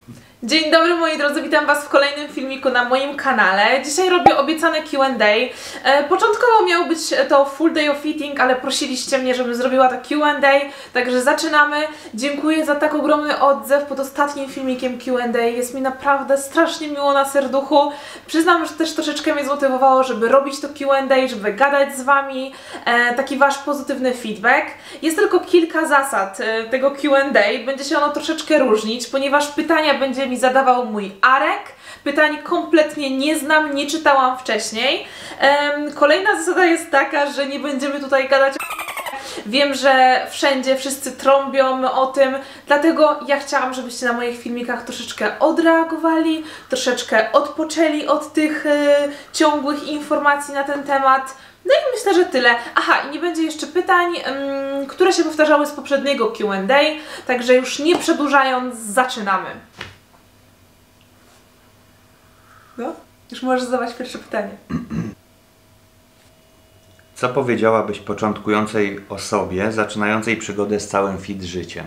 Dzień dobry moi drodzy, witam Was w kolejnym filmiku na moim kanale. Dzisiaj robię obiecane Q&A. Początkowo miał być to full day of eating, ale prosiliście mnie, żebym zrobiła to Q&A, także zaczynamy. Dziękuję za tak ogromny odzew pod ostatnim filmikiem Q&A. Jest mi naprawdę strasznie miło na serduchu. Przyznam, że też troszeczkę mnie zmotywowało, żeby robić to Q&A, żeby gadać z Wami. Taki Wasz pozytywny feedback. Jest tylko kilka zasad tego Q&A. Będzie się ono troszeczkę różnić, ponieważ pytania będzie mi zadawał mój Arek. Pytań kompletnie nie znam, nie czytałam wcześniej. Kolejna zasada jest taka, że nie będziemy tutaj gadać. Wiem, że wszędzie wszyscy trąbią o tym, dlatego ja chciałam, żebyście na moich filmikach troszeczkę odreagowali, troszeczkę odpoczęli od tych ciągłych informacji na ten temat. No i myślę, że tyle. Aha, i nie będzie jeszcze pytań, które się powtarzały z poprzedniego Q&A, także już nie przedłużając, zaczynamy. No, już możesz zadać pierwsze pytanie. Co powiedziałabyś początkującej osobie zaczynającej przygodę z całym fit życiem?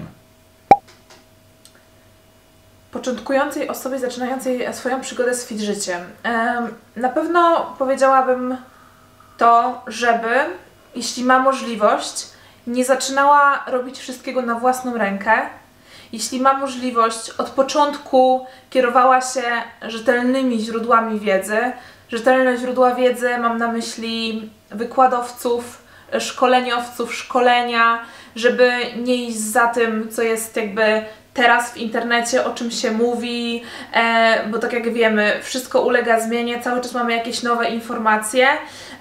Początkującej osobie zaczynającej swoją przygodę z fit życiem. Na pewno powiedziałabym to, żeby, jeśli ma możliwość, nie zaczynała robić wszystkiego na własną rękę. Jeśli ma możliwość, od początku kierowała się rzetelnymi źródłami wiedzy. Rzetelne źródła wiedzy mam na myśli wykładowców, szkoleniowców, szkolenia, żeby nie iść za tym, co jest jakby teraz w internecie, o czym się mówi, bo tak jak wiemy, wszystko ulega zmianie, cały czas mamy jakieś nowe informacje.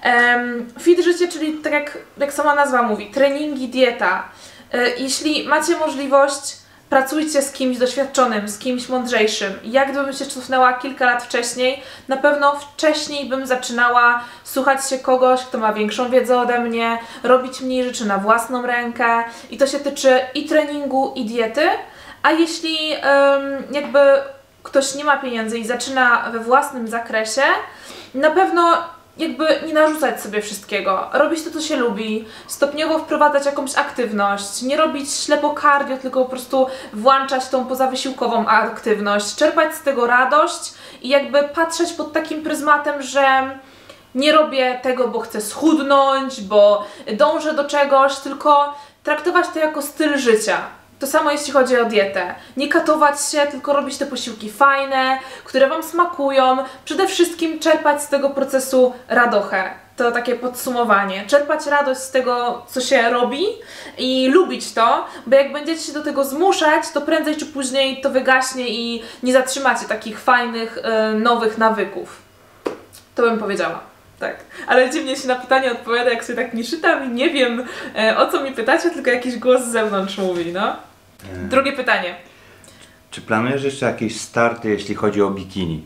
Fit życie, czyli tak jak sama nazwa mówi, treningi, dieta. Jeśli macie możliwość, pracujcie z kimś doświadczonym, z kimś mądrzejszym. Jak gdybym się cofnęła kilka lat wcześniej, na pewno wcześniej bym zaczynała słuchać się kogoś, kto ma większą wiedzę ode mnie, robić mniej rzeczy na własną rękę i to się tyczy i treningu, i diety. A jeśli jakby ktoś nie ma pieniędzy i zaczyna we własnym zakresie, na pewno jakby nie narzucać sobie wszystkiego, robić to, co się lubi, stopniowo wprowadzać jakąś aktywność, nie robić ślepo cardio, tylko po prostu włączać tą pozawysiłkową aktywność, czerpać z tego radość i jakby patrzeć pod takim pryzmatem, że nie robię tego, bo chcę schudnąć, bo dążę do czegoś, tylko traktować to jako styl życia. To samo jeśli chodzi o dietę. Nie katować się, tylko robić te posiłki fajne, które Wam smakują. Przede wszystkim czerpać z tego procesu radochę. To takie podsumowanie. Czerpać radość z tego, co się robi i lubić to, bo jak będziecie się do tego zmuszać, to prędzej czy później to wygaśnie i nie zatrzymacie takich fajnych, nowych nawyków. To bym powiedziała. Tak, ale dziwnie się na pytanie odpowiada, jak sobie tak nie czytam i nie wiem, o co mi pytacie, tylko jakiś głos z zewnątrz mówi, no. Drugie pytanie. Czy planujesz jeszcze jakieś starty, jeśli chodzi o bikini?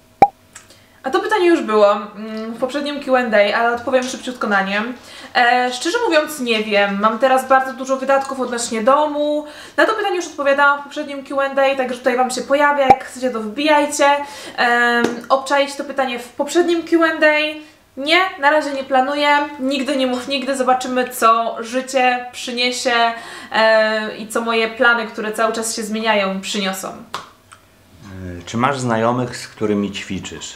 A to pytanie już było w poprzednim Q&A, ale odpowiem szybciutko na nie. Szczerze mówiąc nie wiem, mam teraz bardzo dużo wydatków odnośnie domu. Na to pytanie już odpowiadałam w poprzednim Q&A, także tutaj Wam się pojawia, jak chcecie to wbijajcie. Obczaić to pytanie w poprzednim Q&A. Nie, na razie nie planuję, nigdy nie mów nigdy, zobaczymy co życie przyniesie i co moje plany, które cały czas się zmieniają, przyniosą. Czy masz znajomych, z którymi ćwiczysz?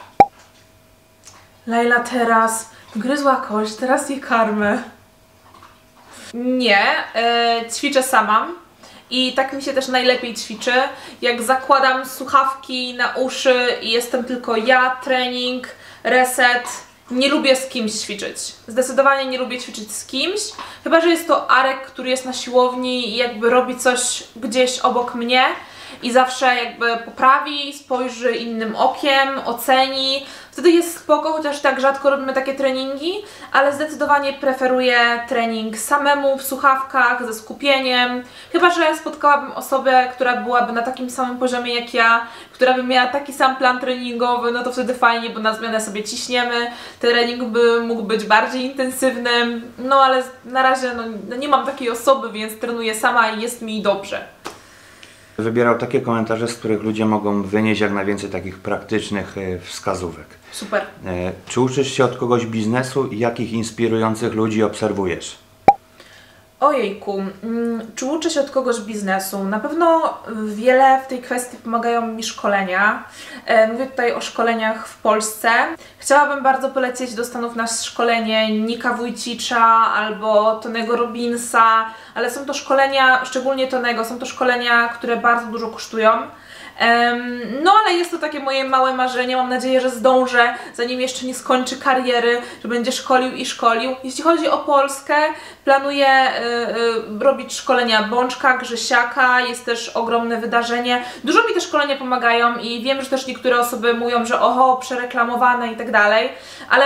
Laila teraz gryzła kość, teraz jej karmę. Nie, ćwiczę sama i tak mi się też najlepiej ćwiczy, jak zakładam słuchawki na uszy i jestem tylko ja, trening, reset. Nie lubię z kimś ćwiczyć. Zdecydowanie nie lubię ćwiczyć z kimś. Chyba że jest to Arek, który jest na siłowni i jakby robi coś gdzieś obok mnie i zawsze jakby poprawi, spojrzy innym okiem, oceni. Wtedy jest spoko, chociaż tak rzadko robimy takie treningi, ale zdecydowanie preferuję trening samemu, w słuchawkach, ze skupieniem. Chyba że spotkałabym osobę, która byłaby na takim samym poziomie jak ja, która by miała taki sam plan treningowy, no to wtedy fajnie, bo na zmianę sobie ciśniemy. Trening by mógł być bardziej intensywny, no ale na razie no, nie mam takiej osoby, więc trenuję sama i jest mi dobrze. Wybierał takie komentarze, z których ludzie mogą wynieść jak najwięcej takich praktycznych wskazówek. Super. Czy uczysz się od kogoś biznesu i jakich inspirujących ludzi obserwujesz? Ojejku, czy uczę się od kogoś biznesu? Na pewno wiele w tej kwestii pomagają mi szkolenia. Mówię tutaj o szkoleniach w Polsce. Chciałabym bardzo polecieć do Stanów na szkolenie Nicka Vujicicza albo Tonego Robbinsa, ale są to szkolenia, szczególnie Tonego, są to szkolenia, które bardzo dużo kosztują. No ale jest to takie moje małe marzenie, mam nadzieję, że zdążę, zanim jeszcze nie skończy kariery, że będzie szkolił i szkolił. Jeśli chodzi o Polskę, planuję robić szkolenia Bączka, Grzesiaka, jest też ogromne wydarzenie. Dużo mi te szkolenia pomagają i wiem, że też niektóre osoby mówią, że oho, przereklamowane i tak dalej, ale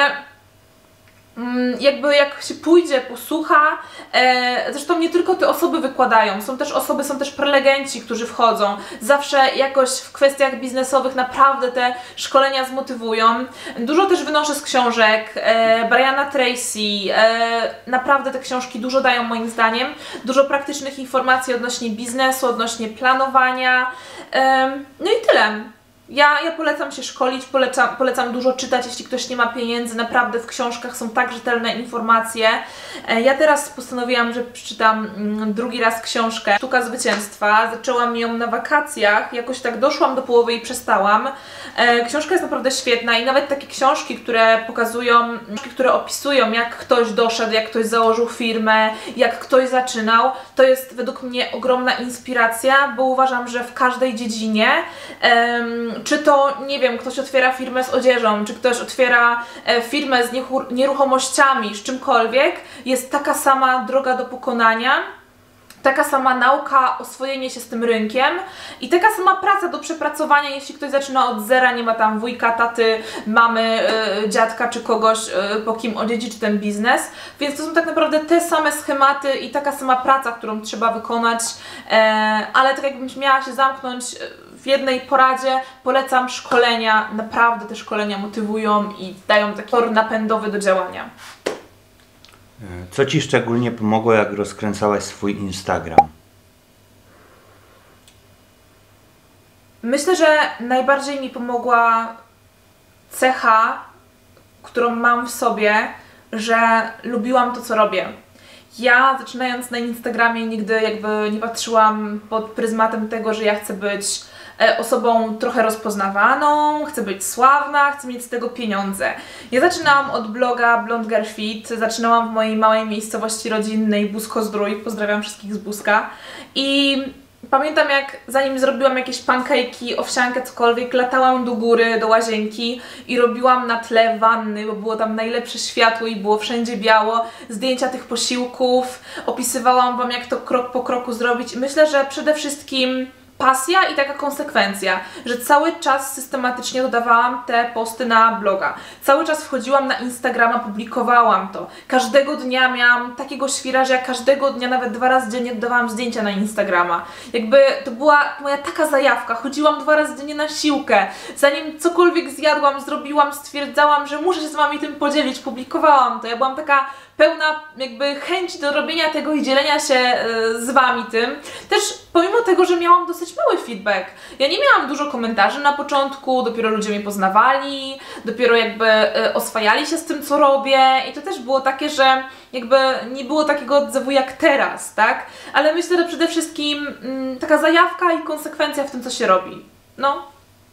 jakby jak się pójdzie, posłucha, zresztą nie tylko te osoby wykładają, są też prelegenci, którzy wchodzą. Zawsze jakoś w kwestiach biznesowych naprawdę te szkolenia zmotywują. Dużo też wynoszę z książek Briana Tracy, naprawdę te książki dużo dają moim zdaniem. Dużo praktycznych informacji odnośnie biznesu, odnośnie planowania, no i tyle. Ja polecam się szkolić, polecam dużo czytać, jeśli ktoś nie ma pieniędzy, naprawdę w książkach są tak rzetelne informacje. Ja teraz postanowiłam, że przeczytam drugi raz książkę Sztuka Zwycięstwa. Zaczęłam ją na wakacjach, jakoś tak doszłam do połowy i przestałam. Książka jest naprawdę świetna i nawet takie książki, które pokazują, które opisują, jak ktoś doszedł, jak ktoś założył firmę, jak ktoś zaczynał, to jest według mnie ogromna inspiracja, bo uważam, że w każdej dziedzinie, czy to, nie wiem, ktoś otwiera firmę z odzieżą, czy ktoś otwiera firmę z nieruchomościami, z czymkolwiek, jest taka sama droga do pokonania, taka sama nauka, oswojenie się z tym rynkiem i taka sama praca do przepracowania, jeśli ktoś zaczyna od zera, nie ma tam wujka, taty, mamy, dziadka czy kogoś, po kim odziedziczy ten biznes. Więc to są tak naprawdę te same schematy i taka sama praca, którą trzeba wykonać, ale tak jakbym miała się zamknąć w jednej poradzie, polecam szkolenia, naprawdę te szkolenia motywują i dają taki tor napędowy do działania. Co Ci szczególnie pomogło, jak rozkręcałaś swój Instagram? Myślę, że najbardziej mi pomogła cecha, którą mam w sobie, że lubiłam to, co robię. Ja, zaczynając na Instagramie, nigdy jakby nie patrzyłam pod pryzmatem tego, że ja chcę być osobą trochę rozpoznawaną, chcę być sławna, chcę mieć z tego pieniądze. Ja zaczynałam od bloga Blond Girl Fit, zaczynałam w mojej małej miejscowości rodzinnej Busko-Zdrój, pozdrawiam wszystkich z Buska i pamiętam, jak zanim zrobiłam jakieś pancake'i, owsiankę, cokolwiek, latałam do góry, do łazienki i robiłam na tle wanny, bo było tam najlepsze światło i było wszędzie biało, zdjęcia tych posiłków, opisywałam Wam, jak to krok po kroku zrobić i myślę, że przede wszystkim pasja i taka konsekwencja, że cały czas systematycznie dodawałam te posty na bloga. Cały czas wchodziłam na Instagrama, publikowałam to. Każdego dnia miałam takiego świra, że ja każdego dnia, nawet 2 razy dziennie dodawałam zdjęcia na Instagrama. Jakby to była moja taka zajawka. Chodziłam 2 razy dziennie na siłkę. Zanim cokolwiek zjadłam, zrobiłam, stwierdzałam, że muszę się z Wami tym podzielić. Publikowałam to. Ja byłam taka pełna jakby chęci do robienia tego i dzielenia się z Wami tym. Też pomimo tego, że miałam dosyć mały feedback. Ja nie miałam dużo komentarzy na początku, dopiero ludzie mnie poznawali, dopiero jakby oswajali się z tym, co robię i to też było takie, że jakby nie było takiego odzewu jak teraz, tak? Ale myślę, że przede wszystkim taka zajawka i konsekwencja w tym, co się robi. No.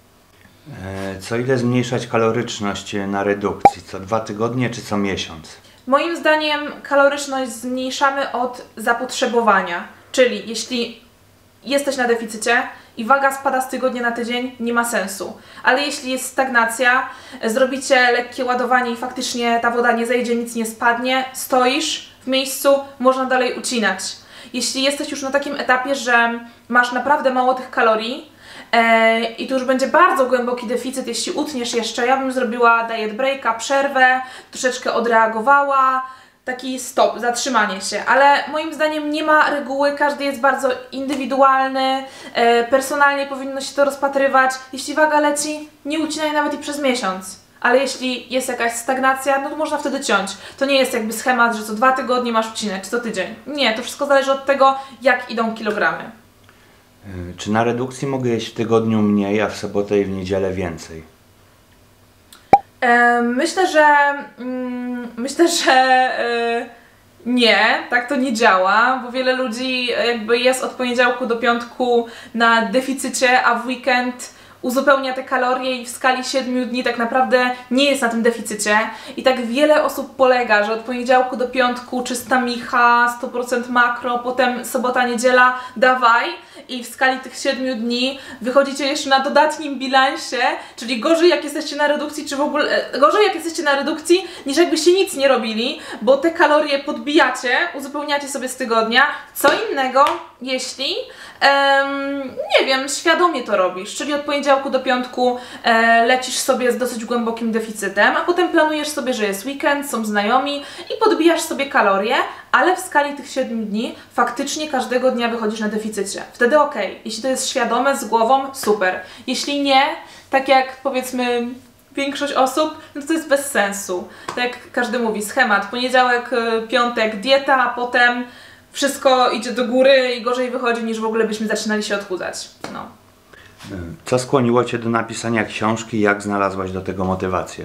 Co ile zmniejszać kaloryczność na redukcji? Co 2 tygodnie czy co miesiąc? Moim zdaniem kaloryczność zmniejszamy od zapotrzebowania, czyli jeśli jesteś na deficycie i waga spada z tygodnia na tydzień, nie ma sensu. Ale jeśli jest stagnacja, zrobicie lekkie ładowanie i faktycznie ta woda nie zejdzie, nic nie spadnie, stoisz w miejscu, można dalej ucinać. Jeśli jesteś już na takim etapie, że masz naprawdę mało tych kalorii, i tu już będzie bardzo głęboki deficyt, jeśli utniesz jeszcze, ja bym zrobiła diet breaka, przerwę, troszeczkę odreagowała, taki stop, zatrzymanie się, ale moim zdaniem nie ma reguły, każdy jest bardzo indywidualny, personalnie powinno się to rozpatrywać, jeśli waga leci, nie ucinaj nawet i przez miesiąc. Ale jeśli jest jakaś stagnacja, no to można wtedy ciąć. To nie jest jakby schemat, że co 2 tygodnie masz ucinać, czy co tydzień. Nie, to wszystko zależy od tego, jak idą kilogramy. Czy na redukcji mogę jeść w tygodniu mniej, a w sobotę i w niedzielę więcej? Myślę, że Nie, tak to nie działa, bo wiele ludzi jakby jest od poniedziałku do piątku na deficycie, a w weekend uzupełnia te kalorie i w skali 7 dni tak naprawdę nie jest na tym deficycie. I tak wiele osób polega, że od poniedziałku do piątku czysta micha, 100% makro, potem sobota, niedziela, dawaj. I w skali tych 7 dni wychodzicie jeszcze na dodatnim bilansie, czyli gorzej jak jesteście na redukcji, czy w ogóle gorzej jak jesteście na redukcji, niż jakbyście nic nie robili, bo te kalorie podbijacie, uzupełniacie sobie z tygodnia. Co innego, jeśli nie wiem, świadomie to robisz, czyli od poniedziałku do piątku lecisz sobie z dosyć głębokim deficytem, a potem planujesz sobie, że jest weekend, są znajomi i podbijasz sobie kalorie, ale w skali tych 7 dni faktycznie każdego dnia wychodzisz na deficycie. Wtedy okej. Jeśli to jest świadome, z głową, super. Jeśli nie, tak jak powiedzmy większość osób, no to jest bez sensu. Tak jak każdy mówi, schemat, poniedziałek, piątek dieta, a potem wszystko idzie do góry i gorzej wychodzi, niż w ogóle byśmy zaczynali się odchudzać. No. Co skłoniło Cię do napisania książki i jak znalazłaś do tego motywację?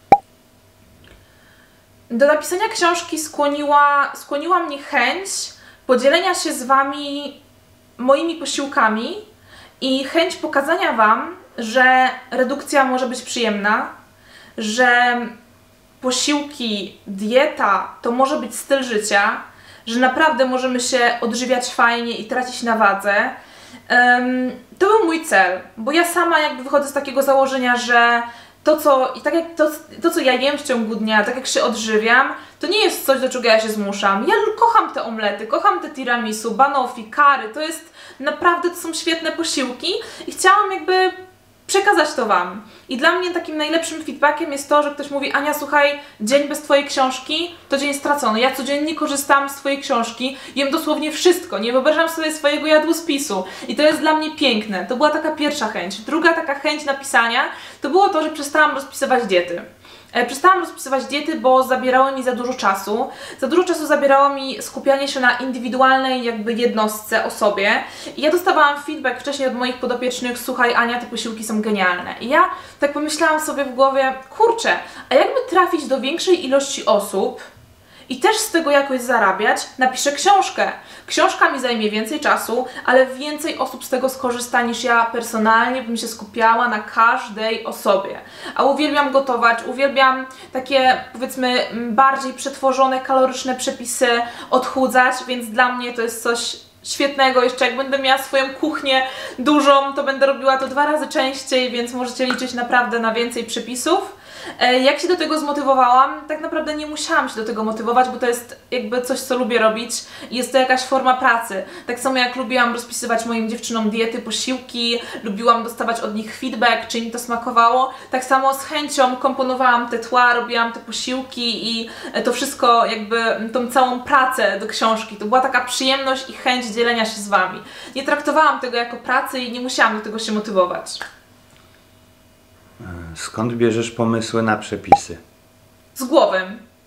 Do napisania książki skłoniła mnie chęć podzielenia się z Wami moimi posiłkami i chęć pokazania Wam, że redukcja może być przyjemna, że posiłki, dieta to może być styl życia, że naprawdę możemy się odżywiać fajnie i tracić na wadze. To był mój cel, bo ja sama jakby wychodzę z takiego założenia, że to, co ja jem w ciągu dnia, tak jak się odżywiam, to nie jest coś, do czego ja się zmuszam. Ja kocham te omlety, kocham te tiramisu, banoffee, curry, to jest naprawdę, to są świetne posiłki i chciałam jakby przekazać to Wam. I dla mnie takim najlepszym feedbackiem jest to, że ktoś mówi: Ania, słuchaj, dzień bez Twojej książki to dzień stracony. Ja codziennie korzystam z Twojej książki, jem dosłownie wszystko, nie wyobrażam sobie swojego jadłospisu. I to jest dla mnie piękne. To była taka pierwsza chęć. Druga taka chęć napisania to było to, że przestałam rozpisywać diety. Przestałam rozpisywać diety, bo zabierały mi za dużo czasu. Za dużo czasu zabierało mi skupianie się na indywidualnej jakby jednostce, osobie. I ja dostawałam feedback wcześniej od moich podopiecznych: słuchaj Ania, te posiłki są genialne. I ja tak pomyślałam sobie w głowie: kurczę, a jakby trafić do większej ilości osób i też z tego jakoś zarabiać, napiszę książkę. Książka mi zajmie więcej czasu, ale więcej osób z tego skorzysta niż ja personalnie bym się skupiała na każdej osobie. A uwielbiam gotować, uwielbiam takie powiedzmy bardziej przetworzone, kaloryczne przepisy odchudzać, więc dla mnie to jest coś świetnego. Jeszcze jak będę miała swoją kuchnię dużą, to będę robiła to 2 razy częściej, więc możecie liczyć naprawdę na więcej przepisów. Jak się do tego zmotywowałam? Tak naprawdę nie musiałam się do tego motywować, bo to jest jakby coś, co lubię robić i jest to jakaś forma pracy. Tak samo jak lubiłam rozpisywać moim dziewczynom diety, posiłki, lubiłam dostawać od nich feedback, czy im to smakowało, tak samo z chęcią komponowałam te tła, robiłam te posiłki i to wszystko jakby, tą całą pracę do książki. To była taka przyjemność i chęć dzielenia się z Wami. Nie traktowałam tego jako pracy i nie musiałam do tego się motywować. Skąd bierzesz pomysły na przepisy? Z głowy.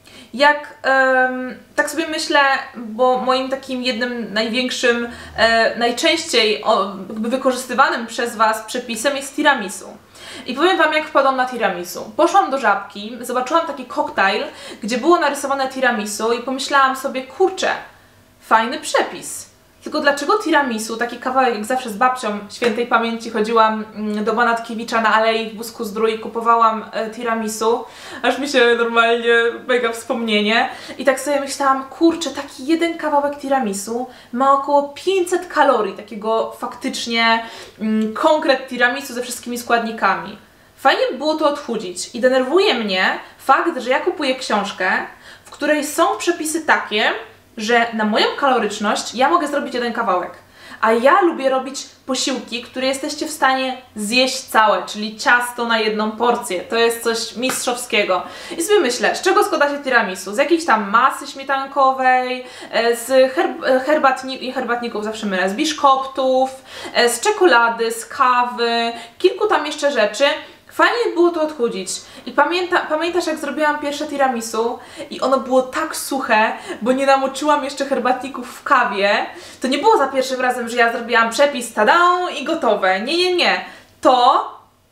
Tak sobie myślę, bo moim takim jednym największym, najczęściej jakby wykorzystywanym przez Was przepisem jest tiramisu. I powiem Wam, jak wpadłam na tiramisu. Poszłam do Żabki, zobaczyłam taki koktajl, gdzie było narysowane tiramisu i pomyślałam sobie: kurczę, fajny przepis. Tylko dlaczego tiramisu, taki kawałek, jak zawsze z babcią świętej pamięci chodziłam do Banatkiewicza na Alei w Busku-Zdrój i kupowałam tiramisu, aż mi się normalnie mega wspomnienie. I tak sobie myślałam: kurczę, taki jeden kawałek tiramisu ma około 500 kalorii, takiego faktycznie konkret tiramisu ze wszystkimi składnikami. Fajnie by było to odchudzić i denerwuje mnie fakt, że ja kupuję książkę, w której są przepisy takie, że na moją kaloryczność ja mogę zrobić jeden kawałek. A ja lubię robić posiłki, które jesteście w stanie zjeść całe, czyli ciasto na jedną porcję. To jest coś mistrzowskiego. I sobie myślę, z czego składa się tiramisu? Z jakiejś tam masy śmietankowej, z herbatników zawsze mylę, z biszkoptów, z czekolady, z kawy, kilku tam jeszcze rzeczy. Fajnie było to odchudzić. I pamiętasz, jak zrobiłam pierwsze tiramisu i ono było tak suche, bo nie namoczyłam jeszcze herbatników w kawie. To nie było za pierwszym razem, że ja zrobiłam przepis, tada, i gotowe. Nie. To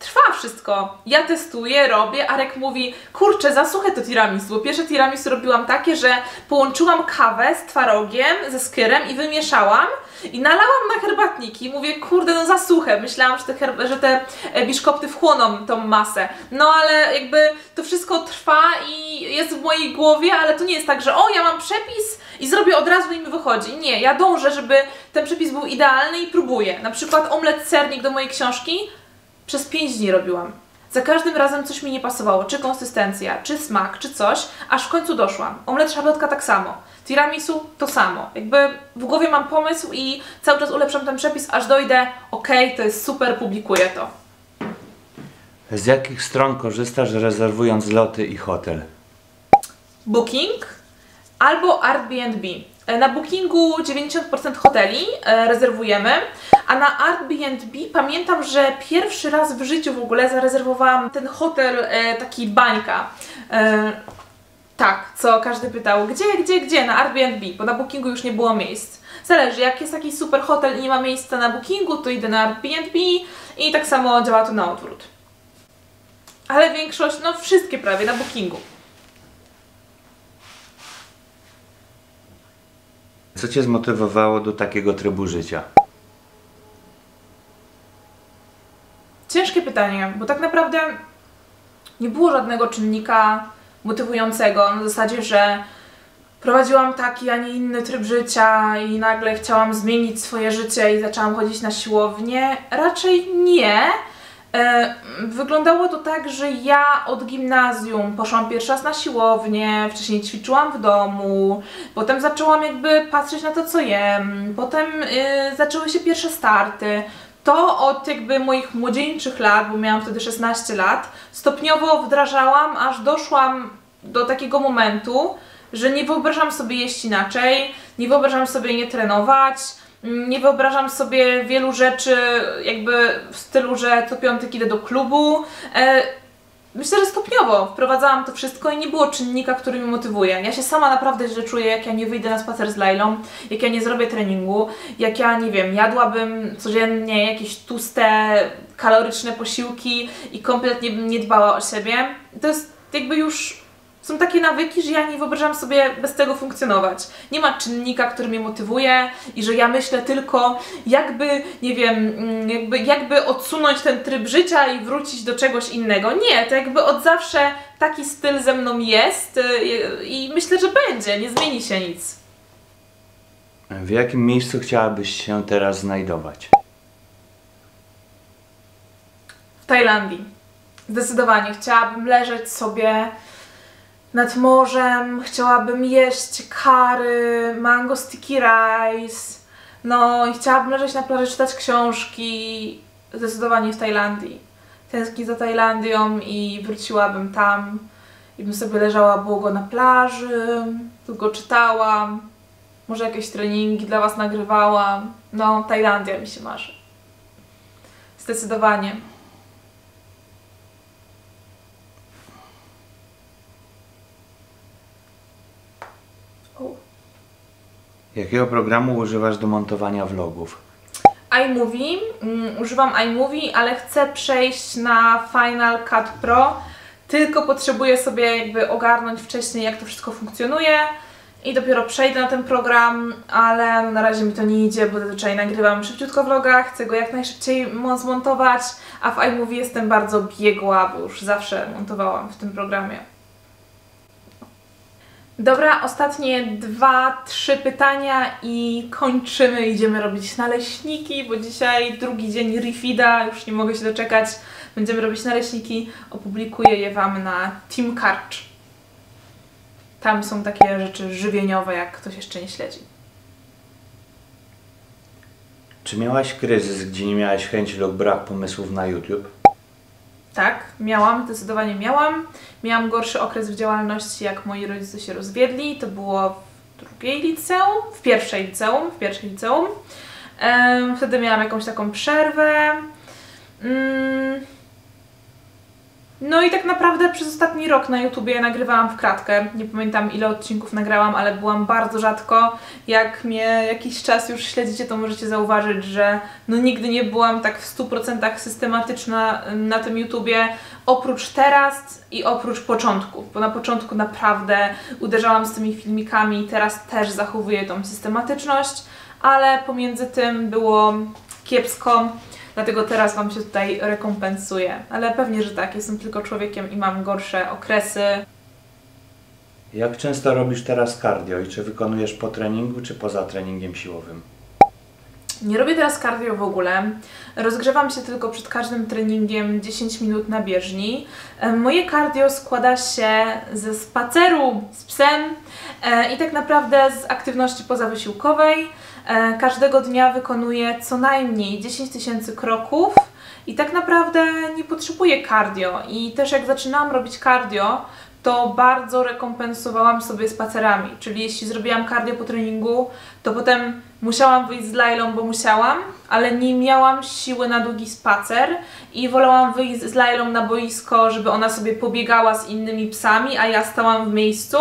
trwa wszystko. Ja testuję, robię, Arek mówi, kurczę, za suche to tiramisu, bo pierwsze tiramisu robiłam takie, że połączyłam kawę z twarogiem, ze skyrem i wymieszałam i nalałam na herbatniki. Mówię, kurde, no za suche. Myślałam, że te biszkopty wchłoną tą masę. No ale jakby to wszystko trwa i jest w mojej głowie, ale to nie jest tak, że o, ja mam przepis i zrobię od razu i mi wychodzi. Nie, ja dążę, żeby ten przepis był idealny i próbuję. Na przykład omlet sernik do mojej książki przez 5 dni robiłam. Za każdym razem coś mi nie pasowało, czy konsystencja, czy smak, czy coś, aż w końcu doszłam. Omlet szablotka tak samo. Tiramisu to samo. Jakby w głowie mam pomysł i cały czas ulepszam ten przepis, aż dojdę, okej, to jest super, publikuję to. Z jakich stron korzystasz, rezerwując loty i hotel? Booking albo Airbnb. Na Bookingu 90% hoteli rezerwujemy, a na Airbnb pamiętam, że pierwszy raz w życiu w ogóle zarezerwowałam ten hotel taki bańka. Tak, co każdy pytał, gdzie? Na Airbnb, bo na Bookingu już nie było miejsc. Zależy, jak jest taki super hotel i nie ma miejsca na Bookingu, to idę na Airbnb i tak samo działa to na odwrót. Ale większość, no wszystkie prawie na Bookingu. Co Cię zmotywowało do takiego trybu życia? Ciężkie pytanie, bo tak naprawdę nie było żadnego czynnika motywującego na zasadzie, że prowadziłam taki, a nie inny tryb życia i nagle chciałam zmienić swoje życie i zaczęłam chodzić na siłownię. Raczej nie. Wyglądało to tak, że ja od gimnazjum poszłam pierwszy raz na siłownię, wcześniej ćwiczyłam w domu, potem zaczęłam jakby patrzeć na to, co jem, potem zaczęły się pierwsze starty. To od jakby moich młodzieńczych lat, bo miałam wtedy 16 lat, stopniowo wdrażałam, aż doszłam do takiego momentu, że nie wyobrażam sobie jeść inaczej, nie wyobrażam sobie nie trenować, nie wyobrażam sobie wielu rzeczy jakby w stylu, że co piątek idę do klubu. Myślę, że stopniowo wprowadzałam to wszystko i nie było czynnika, który mi motywuje. Ja się sama naprawdę źle czuję, jak ja nie wyjdę na spacer z Lailą, jak ja nie zrobię treningu, jak ja, nie wiem, jadłabym codziennie jakieś tłuste, kaloryczne posiłki i kompletnie bym nie dbała o siebie. To jest jakby już... Są takie nawyki, że ja nie wyobrażam sobie bez tego funkcjonować. Nie ma czynnika, który mnie motywuje i że ja myślę tylko jakby, nie wiem, jakby odsunąć ten tryb życia i wrócić do czegoś innego. Nie, to jakby od zawsze taki styl ze mną jest i myślę, że będzie, nie zmieni się nic. W jakim miejscu chciałabyś się teraz znajdować? W Tajlandii. Zdecydowanie. Chciałabym leżeć sobie nad morzem, chciałabym jeść curry, mango sticky rice, no i chciałabym leżeć na plaży, czytać książki, zdecydowanie w Tajlandii. Tęsknię za Tajlandią i wróciłabym tam i bym sobie leżała długo na plaży, długo czytałam, może jakieś treningi dla Was nagrywałam. No, Tajlandia mi się marzy. Zdecydowanie. Jakiego programu używasz do montowania vlogów? iMovie, używam iMovie, ale chcę przejść na Final Cut Pro, tylko potrzebuję sobie jakby ogarnąć wcześniej, jak to wszystko funkcjonuje i dopiero przejdę na ten program, ale na razie mi to nie idzie, bo zazwyczaj nagrywam szybciutko vloga, chcę go jak najszybciej zmontować, a w iMovie jestem bardzo biegła, bo już zawsze montowałam w tym programie. Dobra, ostatnie 2-3 pytania i kończymy. Idziemy robić naleśniki, bo dzisiaj drugi dzień refeeda, już nie mogę się doczekać. Będziemy robić naleśniki, opublikuję je Wam na Team Karcz. Tam są takie rzeczy żywieniowe, jak ktoś jeszcze nie śledzi. Czy miałaś kryzys, gdzie nie miałaś chęci lub brak pomysłów na YouTube? Tak, miałam, zdecydowanie miałam. Miałam gorszy okres w działalności, jak moi rodzice się rozwiedli. To było w drugiej liceum, w pierwszej liceum. Wtedy miałam jakąś taką przerwę. No i tak naprawdę przez ostatni rok na YouTubie nagrywałam w kratkę. Nie pamiętam ile odcinków nagrałam, ale byłam bardzo rzadko. Jak mnie jakiś czas już śledzicie, to możecie zauważyć, że no nigdy nie byłam tak w 100% systematyczna na tym YouTubie. Oprócz teraz i oprócz początku, bo na początku naprawdę uderzałam z tymi filmikami, teraz też zachowuję tą systematyczność, ale pomiędzy tym było kiepsko. Dlatego teraz Wam się tutaj rekompensuję. Ale pewnie, że tak, jestem tylko człowiekiem i mam gorsze okresy. Jak często robisz teraz cardio i czy wykonujesz po treningu, czy poza treningiem siłowym? Nie robię teraz cardio w ogóle. Rozgrzewam się tylko przed każdym treningiem 10 minut na bieżni. Moje cardio składa się ze spaceru z psem i tak naprawdę z aktywności pozawysiłkowej. Każdego dnia wykonuję co najmniej 10 000 kroków i tak naprawdę nie potrzebuję cardio. I też jak zaczynałam robić cardio, to bardzo rekompensowałam sobie spacerami. Czyli jeśli zrobiłam cardio po treningu, to potem musiałam wyjść z Lailą, bo musiałam, ale nie miałam siły na długi spacer i wolałam wyjść z Lailą na boisko, żeby ona sobie pobiegała z innymi psami, a ja stałam w miejscu,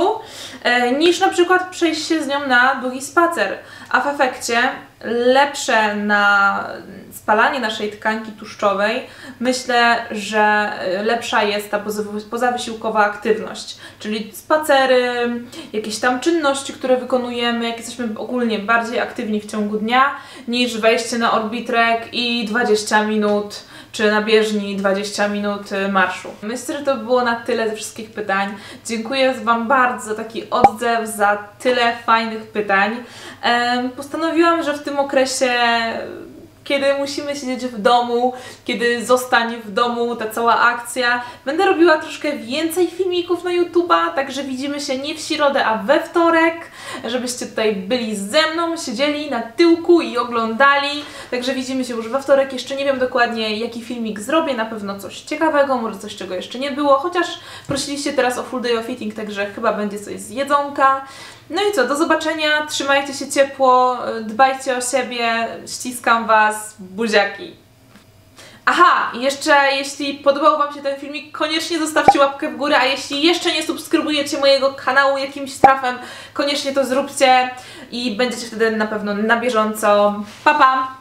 niż na przykład przejść się z nią na długi spacer. A w efekcie lepsze na spalanie naszej tkanki tłuszczowej, myślę, że lepsza jest ta pozawysiłkowa aktywność, czyli spacery, jakieś tam czynności, które wykonujemy, jak jesteśmy ogólnie bardziej aktywni w ciągu dnia, niż wejście na orbitrek i 20 minut, czy na bieżni 20 minut marszu. Myślę, że to było na tyle ze wszystkich pytań. Dziękuję Wam bardzo za taki odzew, za tyle fajnych pytań. Postanowiłam, że w tym okresie, kiedy musimy siedzieć w domu, kiedy zostanie w domu ta cała akcja, będę robiła troszkę więcej filmików na YouTube'a, także widzimy się nie w środę, a we wtorek, żebyście tutaj byli ze mną, siedzieli na tyłku i oglądali, także widzimy się już we wtorek. Jeszcze nie wiem dokładnie, jaki filmik zrobię, na pewno coś ciekawego, może coś, czego jeszcze nie było, chociaż prosiliście teraz o full day of eating, także chyba będzie coś z jedzonka. No i co, do zobaczenia, trzymajcie się ciepło, dbajcie o siebie, ściskam Was, buziaki. Aha, i jeszcze jeśli podobał Wam się ten filmik, koniecznie zostawcie łapkę w górę, a jeśli jeszcze nie subskrybujecie mojego kanału jakimś trafem, koniecznie to zróbcie i będziecie wtedy na pewno na bieżąco. Pa, pa!